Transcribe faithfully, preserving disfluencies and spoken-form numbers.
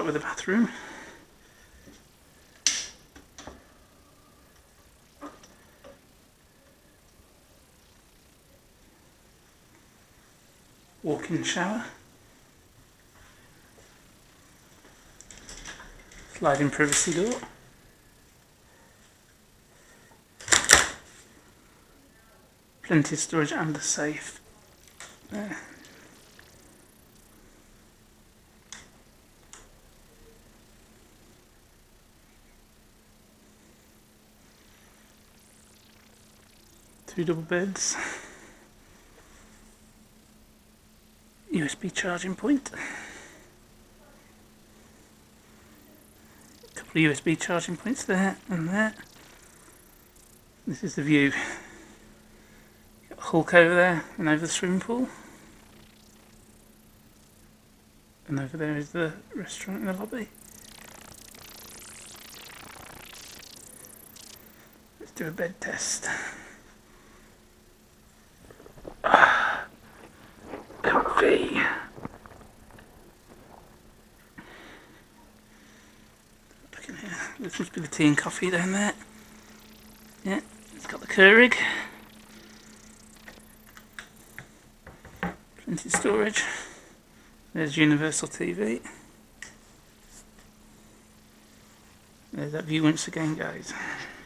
with the bathroom. Walk-in shower. Sliding privacy door. Plenty of storage and a safe. There. Two double beds. U S B charging point. A couple of U S B charging points there and there. This is the view. Got Hulk over there and over the swimming pool. And over there is the restaurant in the lobby. Let's do a bed test. Comfy. Look in here. This must be the tea and coffee down there. Yeah, it's got the Keurig. Plenty of storage. There's Universal T V. There's that view once again, guys.